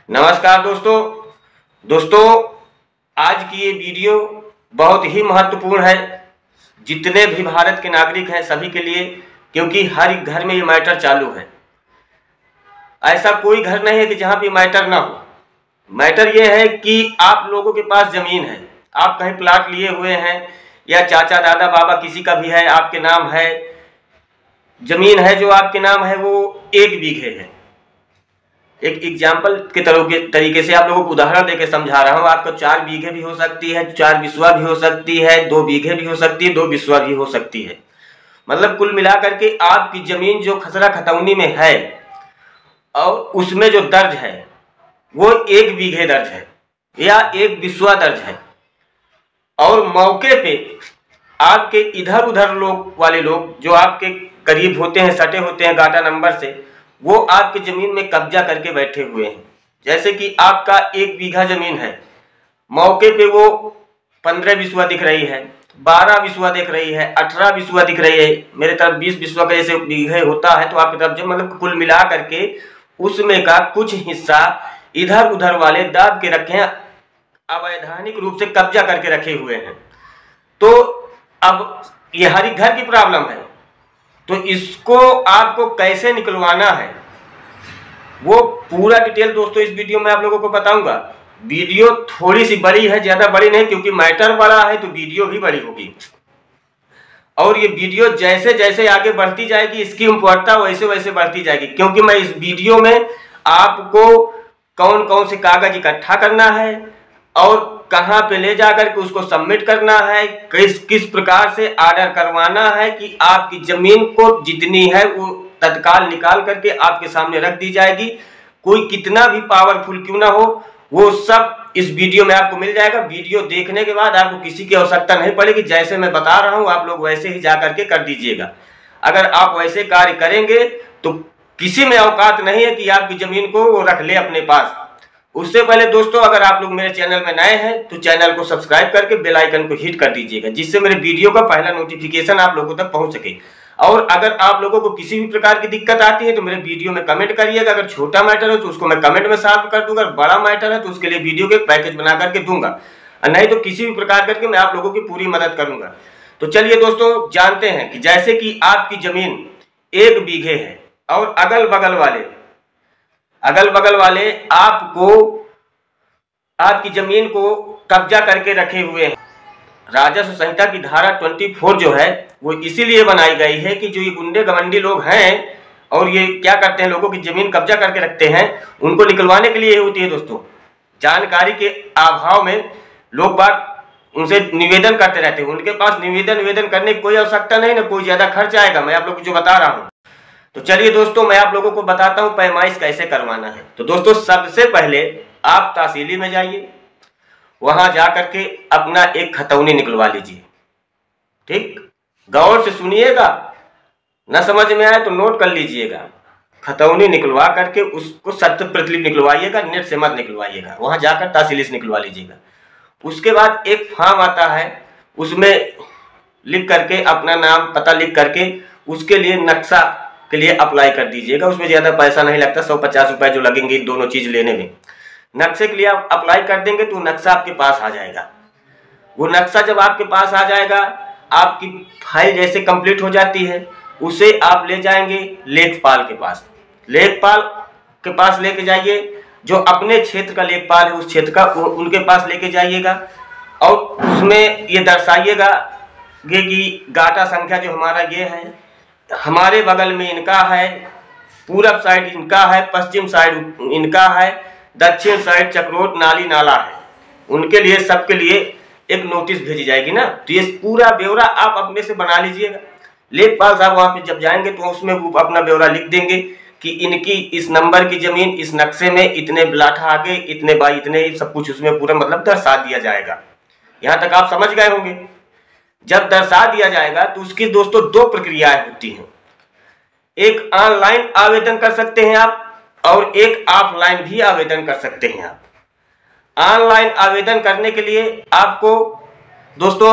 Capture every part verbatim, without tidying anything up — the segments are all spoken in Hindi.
नमस्कार दोस्तों दोस्तों आज की ये वीडियो बहुत ही महत्वपूर्ण है जितने भी भारत के नागरिक हैं सभी के लिए, क्योंकि हर एक घर में ये मैटर चालू है। ऐसा कोई घर नहीं है कि जहाँ पे मैटर ना हो। मैटर ये है कि आप लोगों के पास ज़मीन है, आप कहीं प्लाट लिए हुए हैं या चाचा दादा बाबा किसी का भी है, आपके नाम है, ज़मीन है जो आपके नाम है वो एक बीघे है। एक एग्जाम्पल के तरीके से आप लोगों को उदाहरण देकर समझा रहा हूँ। आपको चार बीघे भी हो सकती है, चार बिस्वा भी हो सकती है, दो बीघे भी हो सकती है, दो बिस्वा भी हो सकती है। मतलब कुल मिलाकर के आपकी ज़मीन जो खसरा खतौनी में है और उसमें जो दर्ज है वो एक बीघे दर्ज है या एक बिस्वा दर्ज है। और मौके पे आपके इधर उधर लोग वाले लोग जो आपके करीब होते हैं, सटे होते हैं गाटा नंबर से, वो आपकी ज़मीन में कब्जा करके बैठे हुए हैं। जैसे कि आपका एक बीघा ज़मीन है, मौके पे वो पंद्रह बिस्वा दिख रही है, बारह बिस्वा दिख रही है, अठारह बिस्वा दिख रही है, मेरे तरफ बीस बिस्वा का जैसे बीघे होता है तो आपकी तरफ जब मतलब कुल मिला करके उसमें का कुछ हिस्सा इधर उधर वाले दाब के रखे हैं, अवैधानिक रूप से कब्जा करके रखे हुए हैं। तो अब ये हर एक घर की प्रॉब्लम है, तो इसको आपको कैसे निकलवाना है वो पूरा डिटेल दोस्तों इस वीडियो में आप लोगों को बताऊंगा। वीडियो थोड़ी सी बड़ी है, ज्यादा बड़ी नहीं, क्योंकि मैटर बड़ा है तो वीडियो भी बड़ी होगी। और ये वीडियो जैसे जैसे आगे बढ़ती जाएगी इसकी इम्पोर्टेंस वैसे वैसे बढ़ती जाएगी, क्योंकि मैं इस वीडियो में आपको कौन कौन से कागज इकट्ठा करना है और कहाँ पे ले जाकर के उसको सबमिट करना है, किस किस प्रकार से ऑर्डर करवाना है कि आपकी जमीन को जितनी है वो तत्काल निकाल करके आपके सामने रख दी जाएगी। कोई कितना भी पावरफुल क्यों ना हो वो सब इस वीडियो में आपको मिल जाएगा। वीडियो देखने के बाद आपको किसी की आवश्यकता नहीं पड़ेगी, जैसे मैं बता रहा हूँ आप लोग वैसे ही जा करके कर दीजिएगा। अगर आप वैसे कार्य करेंगे तो किसी में औकात नहीं है कि आपकी जमीन को वो रख ले अपने पास। उससे पहले दोस्तों अगर आप लोग मेरे चैनल में नए हैं तो चैनल को सब्सक्राइब करके बेल आइकन को हिट कर दीजिएगा, जिससे मेरे वीडियो का पहला नोटिफिकेशन आप लोगों तक पहुंच सके। और अगर आप लोगों को किसी भी प्रकार की दिक्कत आती है तो मेरे वीडियो में कमेंट करिएगा। अगर छोटा मैटर है तो उसको मैं कमेंट में सॉल्व कर दूंगा, बड़ा मैटर है तो उसके लिए वीडियो के पैकेज बना करके दूंगा, नहीं तो किसी भी प्रकार करके मैं आप लोगों की पूरी मदद करूंगा। तो चलिए दोस्तों जानते हैं कि जैसे कि आपकी जमीन एक बीघे है और अगल बगल वाले अगल बगल वाले आपको आपकी जमीन को कब्जा करके रखे हुए हैं। राजस्व संहिता की धारा चौबीस जो है वो इसीलिए बनाई गई है कि जो ये गुंडे गवंडी लोग हैं और ये क्या करते हैं, लोगों की जमीन कब्जा करके रखते हैं, उनको निकलवाने के लिए होती है। दोस्तों जानकारी के अभाव में लोग बात उनसे निवेदन करते रहते हैं, उनके पास निवेदन निवेदन करने की कोई आवश्यकता नहीं, ना कोई ज्यादा खर्च आएगा। मैं आप लोगों को जो बता रहा हूँ, तो चलिए दोस्तों मैं आप लोगों को बताता हूँ पैमाइश कैसे करवाना है। तो दोस्तों सबसे पहले आप तहसीली में जाइए, वहां जाकर के अपना एक खतौनी निकलवा लीजिए। ठीक, गौर से सुनिएगा, न समझ में आए तो नोट कर लीजिएगा। खतौनी निकलवा करके उसको सत्य प्रतिलिपि निकलवाइएगा, नेट से मत निकलवाइएगा, वहां जाकर तहसीली से निकलवा लीजिएगा। उसके बाद एक फॉर्म आता है, उसमें लिख करके अपना नाम पता लिख करके उसके लिए नक्शा के लिए अप्लाई कर दीजिएगा। उसमें ज़्यादा पैसा नहीं लगता, सौ पचास रुपये जो लगेंगे दोनों चीज़ लेने में। नक्शे के लिए आप अप्लाई कर देंगे तो नक्शा आपके पास आ जाएगा। वो नक्शा जब आपके पास आ जाएगा, आपकी फाइल जैसे कंप्लीट हो जाती है, उसे आप ले जाएंगे लेखपाल के पास। लेखपाल के पास लेके जाइए, जो अपने क्षेत्र का लेखपाल है उस क्षेत्र का, उनके पास लेके जाइएगा और उसमें ये दर्शाइएगा कि गाटा संख्या जो हमारा ये है, हमारे बगल में इनका है, पूरब साइड इनका है, पश्चिम साइड इनका है, दक्षिण साइड चक्रोट नाली नाला है, उनके लिए सबके लिए एक नोटिस भेजी जाएगी ना। तो ये पूरा ब्यौरा आप अपने से बना लीजिएगा। लेखपाल साहब वहाँ पे जब जाएंगे तो उसमें वो अपना ब्यौरा लिख देंगे कि इनकी इस नंबर की जमीन इस नक्शे में इतने ब्लाट आगे, इतने बाई इतने, सब कुछ उसमें पूरा मतलब दर्शा दिया जाएगा। यहाँ तक आप समझ गए होंगे। जब दर्शा दिया जाएगा तो उसकी दोस्तों दो प्रक्रियाएं होती हैं। एक ऑनलाइन आवेदन कर सकते हैं आप और एक ऑफलाइन भी आवेदन कर सकते हैं आप। ऑनलाइन आवेदन करने के लिए आपको दोस्तों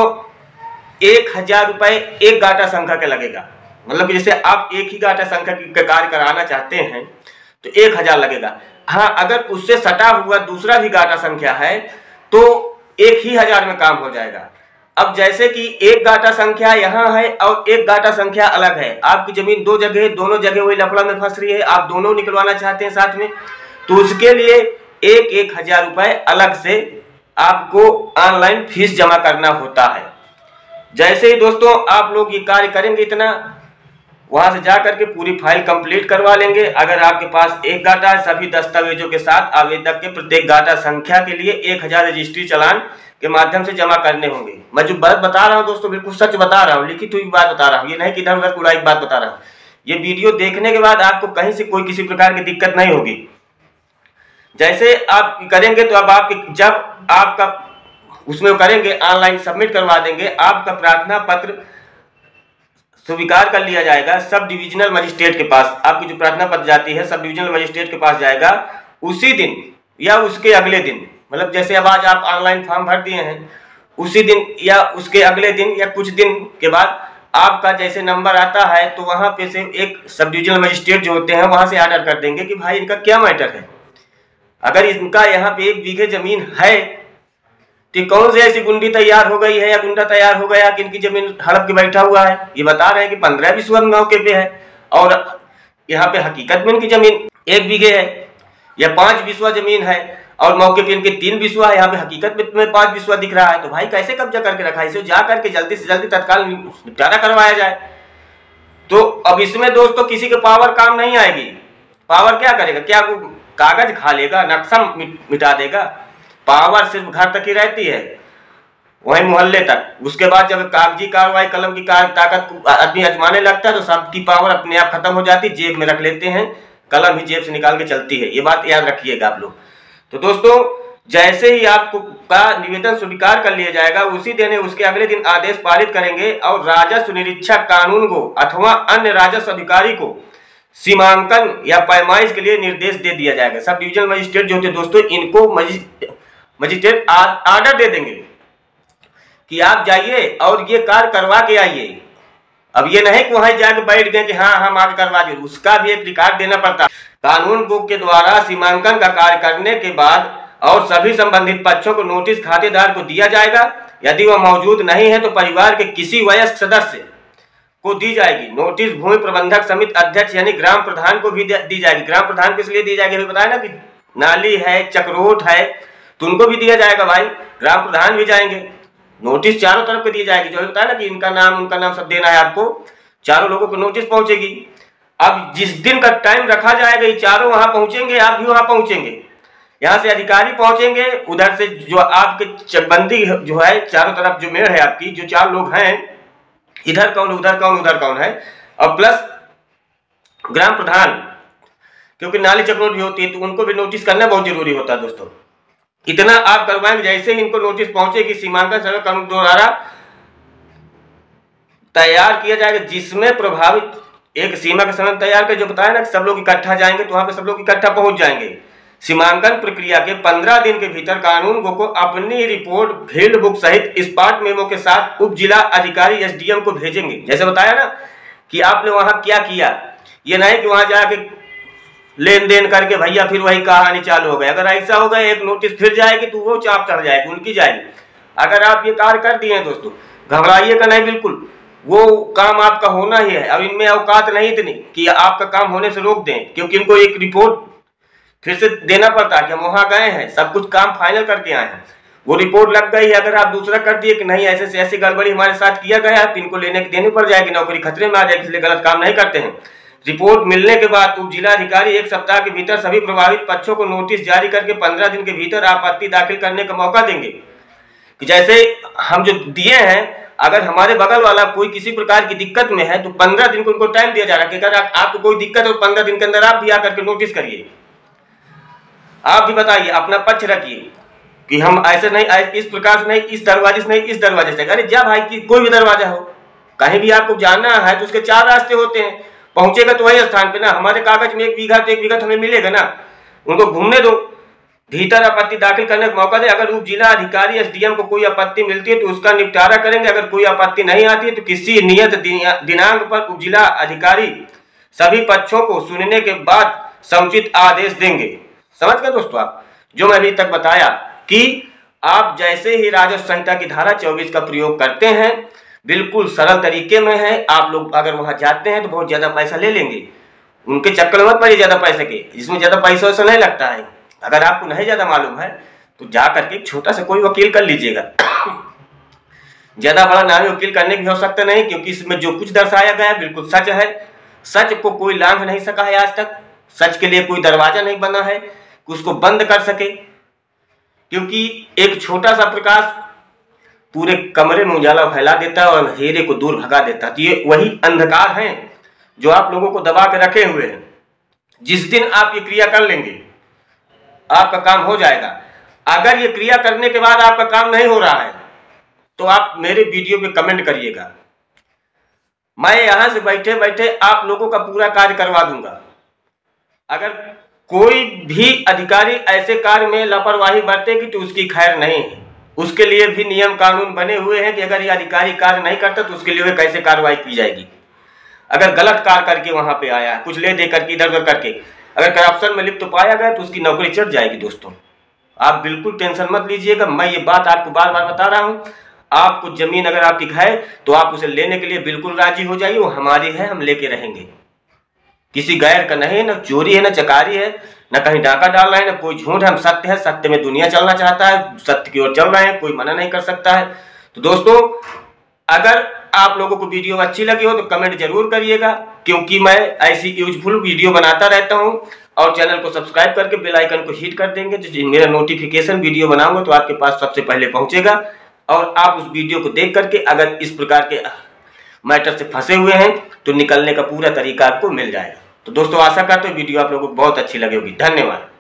एक हजार रुपये एक गाटा संख्या का लगेगा। मतलब जैसे आप एक ही गाटा संख्या का कार्य कराना चाहते हैं तो एक हजार लगेगा। हाँ, अगर उससे सटा हुआ दूसरा भी गाटा संख्या है तो एक ही हजार में काम हो जाएगा। अब जैसे कि एक गाटा संख्या यहाँ है और एक गाटा संख्या अलग है, आपकी जमीन दो जगह, दोनों जगह वही लफड़ा में फंस रही है, आप दोनों निकलवाना चाहते हैं साथ में, तो उसके लिए एक एक हजार रुपए अलग से आपको ऑनलाइन फीस जमा करना होता है। जैसे ही दोस्तों आप लोग ये कार्य करेंगे, इतना वहां से जा करके पूरी फाइल कंप्लीट करवा लेंगे। अगर आपके पास एक गाटा है, सभी दस्तावेजों के साथ आवेदक के प्रत्येक गाटा संख्या के लिए एक हजार रजिस्ट्री चालान के माध्यम से जमा करने होंगे। मैं जो बात बता रहा हूं दोस्तों बिल्कुल सच बता रहा हूं, लिखित हुई बात बता रहा हूं, ये नहीं कि इधर उधर उड़ाई बात बता रहा हूं। ये वीडियो देखने के बाद आपको कहीं से कोई किसी प्रकार की दिक्कत नहीं होगी। जैसे आप करेंगे तो अब आपके जब आपका उसमें करेंगे ऑनलाइन सबमिट करवा देंगे, आपका प्रार्थना पत्र स्वीकार कर लिया जाएगा सब डिविजनल मजिस्ट्रेट के पास। आपकी जो प्रार्थना पत्र जाती है सब डिविजनल मजिस्ट्रेट के पास जाएगा उसी दिन या उसके अगले दिन, मतलब जैसे अब आज आप ऑनलाइन फॉर्म भर दिए हैं, उसी दिन या उसके अगले दिन या कुछ दिन के बाद आपका जैसे नंबर आता है तो वहां पे से एक सब डिविजनल मजिस्ट्रेट जो होते हैं वहां से ऑर्डर कर देंगे कि भाई इनका क्या मैटर है। अगर इनका यहाँ पे एक बीघे जमीन है तो कौन सी ऐसी गुंडी तैयार हो गई है या गुंडा तैयार हो गया कि इनकी जमीन हड़प के बैठा हुआ है। ये बता रहे हैं कि पंद्रह विश्वा मौके पे है और यहाँ पे हकीकत में इनकी जमीन एक बीघे है या पांच विश्वा जमीन है और मौके पे इनके तीन विश्वा है, यहाँ पे हकीकत में पांच विश्वा दिख रहा है। तो भाई कैसे कब्जा करके रखा है, इसे जा करके जल्दी से जल्दी तत्काल निपटारा करवाया जाए। तो अब इसमें दोस्तों किसी के पावर काम नहीं आएगी। पावर क्या करेगा, क्या वो कागज खा लेगा, नक्शा मिटा देगा? पावर सिर्फ घर तक ही रहती है, वहीं मोहल्ले तक। उसके बाद जब कागजी कार्रवाई कलम की ताकत आदमी आजमाने लगता है तो सबकी पावर अपने आप खत्म हो जाती है, जेब में रख लेते हैं, कलम ही जेब से निकाल के चलती है। ये बात याद रखिएगा आप लोग। तो दोस्तों जैसे ही आपको का निवेदन स्वीकार कर लिया जाएगा उसी दिन उसके अगले दिन आदेश पारित करेंगे और राजस्व निरीक्षक कानून को अथवा अन्य राजस्व अधिकारी को सीमांकन या पैमाइश के लिए निर्देश दे दिया जाएगा। सब डिविजनल मजिस्ट्रेट जो होते दोस्तों इनको मजिस्ट्रेट आर्डर दे देंगे कि आप जाइए और ये कार्य करवा के आइए। अब ये नहीं कि वहां जाके बैठ गए कि हाँ हम आगे करवा दें, उसका भी एक रिकॉर्ड देना पड़ता है। कानून बुक के द्वारा सीमांकन का कार्य करने के बाद और सभी संबंधित पक्षों को नोटिस खातेदार को दिया जाएगा। यदि वह मौजूद नहीं है तो परिवार के किसी वयस्क सदस्य को दी जाएगी। नोटिस भूमि प्रबंधक समिति अध्यक्ष यानी ग्राम प्रधान को भी दी जाएगी। ग्राम प्रधान किस लिए दी जाएगी, अभी बताया ना कि नाली है, चक्रोट है, तो उनको भी दिया जाएगा। भाई ग्राम प्रधान भी जाएंगे, नोटिस चारों तरफ को दी जाएगी। जो बताया ना कि इनका नाम उनका नाम सब देना है आपको, चारों लोगों को नोटिस पहुंचेगी। अब जिस दिन का टाइम रखा जाएगा ये चारों वहां पहुंचेंगे, आप भी वहां पहुंचेंगे, यहाँ से अधिकारी पहुंचेंगे, उधर से जो आपके चकबंदी जो है चारों तरफ जो मेड़ है आपकी, जो चार लोग हैं, इधर कौन उधर कौन उधर कौन है, और प्लस ग्राम प्रधान, क्योंकि नाली चक्रोट भी होती है तो उनको भी नोटिस करना बहुत जरूरी होता है दोस्तों। इतना आप करवाएंगे, जैसे ही इनको नोटिस पहुंचेगी सीमांकन सर्वे कानून द्वारा तैयार किया जाएगा, जिसमें प्रभावित एक सीमा का समय तैयार कर, जो बताया ना सब लोग इकट्ठा जाएंगे तो वहां पे सब लोग इकट्ठा पहुंच जाएंगे। सीमांकन प्रक्रिया के पंद्रह दिन के भीतर कानून को अपनी रिपोर्ट फील्ड बुक सहित स्पॉट मेमो के साथ उप जिला अधिकारी एसडीएम को भेजेंगे। जैसे बताया ना कि आपने वहां क्या किया, ये नहीं कि वहां जाके लेन देन करके भैया फिर वही कहानी चालू हो गई। अगर ऐसा होगा एक नोटिस फिर जाएगी तो वो चाप चढ़ जाएगी, उनकी जाएगी। अगर आप ये कार्य कर दिए हैं दोस्तों, घबराइएगा नहीं, बिल्कुल वो काम आपका होना ही है। अब इनमें औकात नहीं इतनी कि आपका काम होने से रोक दें, क्योंकि इनको एक रिपोर्ट फिर से देना पड़ता है कि हम वहां गए हैं, सब कुछ काम फाइनल करके आए हैं, वो रिपोर्ट लग गई है। अगर आप दूसरा कर दिए कि नहीं ऐसे से ऐसी गड़बड़ी हमारे साथ किया गया है तो इनको लेने की देनी पड़ जाएगी, नौकरी खतरे में आ जाएगी, इसलिए गलत काम नहीं करते हैं। रिपोर्ट मिलने के बाद उप जिला अधिकारी एक सप्ताह के भीतर सभी प्रभावित पक्षों को नोटिस जारी करके पंद्रह दिन के भीतर आपत्ति दाखिल करने का मौका देंगे। कि जैसे हम जो दिए हैं, अगर हमारे बगल वाला कोई किसी प्रकार की दिक्कत में है तो पंद्रह दिन को उनको टाइम दिया जा रहा है कि अगर आपको कोई दिक्कत हो तो पंद्रह दिन के अंदर आप भी आकर के नोटिस करिए, आप भी बताइए, अपना पक्ष रखिए कि हम ऐसे नहीं, इस प्रकार से नहीं, इस दरवाजे से नहीं, इस दरवाजे से। अरे जा भाई की कोई भी दरवाजा हो, कहीं भी आपको जाना है तो उसके चार रास्ते होते हैं, पहुंचेगा तो वही स्थान पे ना। हमारे कागज में एक बीघा तो एक बीघा हमें मिलेगा ना, उनको घूमने दो, भीतर आपत्ति दाखिल करने का मौका दे। अगर उप जिला अधिकारी एसडीएम को कोई आपत्ति मिलती है तो उसका निपटारा करेंगे। अगर कोई आपत्ति नहीं आती है तो किसी नियत दिनांक पर उप जिला अधिकारी सभी पक्षों को सुनने के बाद समुचित आदेश देंगे। समझ गए दोस्तों आप, जो मैं अभी तक बताया कि आप जैसे ही राजस्व संहिता की धारा चौबीस का प्रयोग करते हैं, बिल्कुल सरल तरीके में है। आप लोग अगर वहां जाते हैं तो बहुत ज्यादा पैसा ले लेंगे, उनके चक्कर में मत पड़िए ज्यादा पैसे के, जिसमें ज्यादा पैसा वैसा नहीं लगता है। अगर आपको नहीं ज्यादा मालूम है तो जा करके छोटा सा कोई वकील कर लीजिएगा। ज्यादा बड़ा नामी वकील करने की आवश्यकता नहीं, क्योंकि इसमें जो कुछ दर्शाया गया है बिल्कुल सच है। सच को कोई लांघ नहीं सका है आज तक, सच के लिए कोई दरवाजा नहीं बना है कि उसको बंद कर सके, क्योंकि एक छोटा सा प्रकाश पूरे कमरे में उजाला फैला देता है और अंधेरे को दूर भगा देता है। तो ये वही अंधकार है जो आप लोगों को दबा के रखे हुए हैं। जिस दिन आप ये क्रिया कर लेंगे आपका काम हो जाएगा। अगर ये क्रिया करने के बाद आपका काम नहीं हो रहा है तो आप मेरे वीडियो पे कमेंट करिएगा, मैं यहां से बैठे बैठे आप लोगों का पूरा कार्य करवा दूंगा। अगर कोई भी अधिकारी ऐसे कार्य में लापरवाही बरतेगी तो उसकी खैर नहीं है। उसके लिए भी नियम कानून बने हुए हैं कि अगर ये अधिकारी कार्य नहीं करता तो उसके लिए कैसे कार्रवाई की जाएगी। अगर गलत कार्य करके वहां पे आया, कुछ ले दे करके इधर उधर करके अगर करप्शन में लिप्त तो पाया गया तो उसकी नौकरी चढ़ जाएगी। दोस्तों आप बिल्कुल टेंशन मत लीजिएगा, मैं ये बात आपको बार बार बता रहा हूँ। आपको जमीन अगर आपकी है तो आप उसे लेने के लिए बिल्कुल राजी हो जाइए, वो हमारी है, हम लेके रहेंगे। किसी गैर का नहीं, न चोरी है, न चकारी है, न कहीं डाका डाल रहे हैं, न कोई झूठ है। हम सत्य है, सत्य में दुनिया चलना चाहता है, सत्य की ओर चल रहे हैं, कोई मना नहीं कर सकता है। तो दोस्तों अगर आप लोगों को वीडियो अच्छी लगी हो तो कमेंट जरूर करिएगा, क्योंकि मैं ऐसी यूजफुल वीडियो बनाता रहता हूं। और चैनल को सब्सक्राइब करके बेल आइकन को हिट कर देंगे, जो मेरा नोटिफिकेशन वीडियो बनाऊंगा तो आपके पास सबसे पहले पहुंचेगा। और आप उस वीडियो को देख करके अगर इस प्रकार के मैटर से फंसे हुए हैं तो निकलने का पूरा तरीका आपको मिल जाएगा। तो दोस्तों आशा करते हैं वीडियो आप लोगों को बहुत अच्छी लगी होगी। धन्यवाद।